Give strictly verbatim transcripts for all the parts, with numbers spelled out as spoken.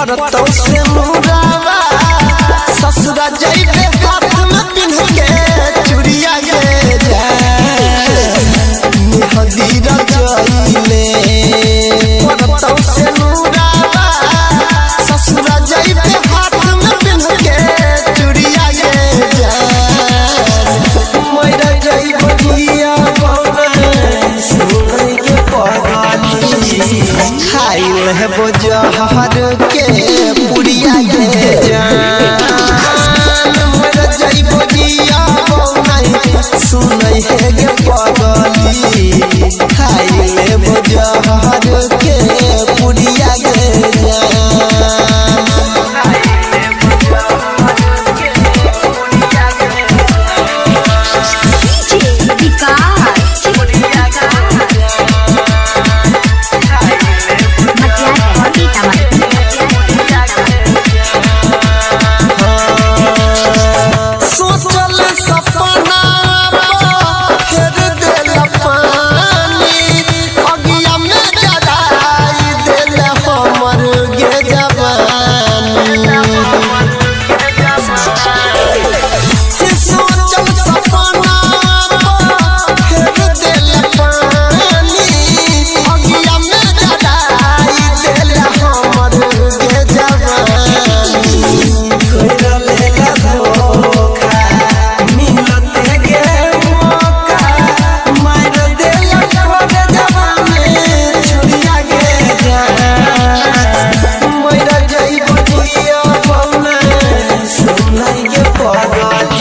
परतौ से मुरावा ससुरा जइबे हाथ में पिन्ह के चूड़िया गे हदीरा जइले परतौ से मुरावा ससुरा जइबे हाथ में पिन्ह के चूड़िया गे मैरा जइब दिया सुनै के पगाली खाइल है बजहर के पुड़िया गे जान मैरा जइब दिया सुनै है गे पगाली खाइल है बजहर के पुड़िया गे जान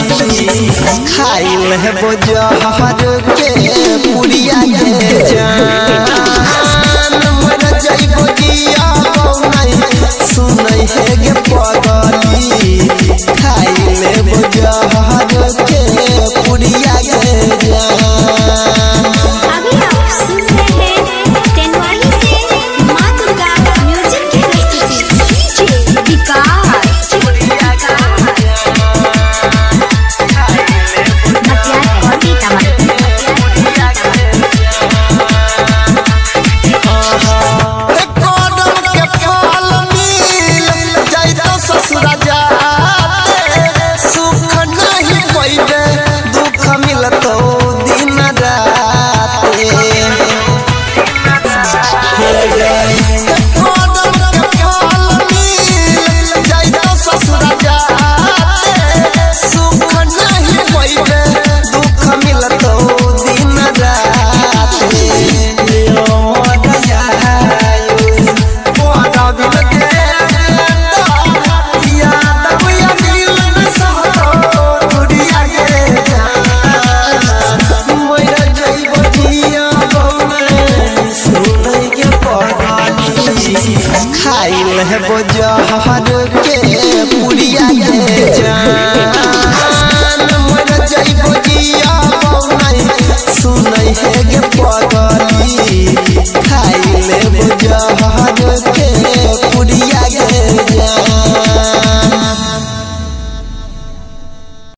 खाइल है बजहर के पुड़िया गे जान।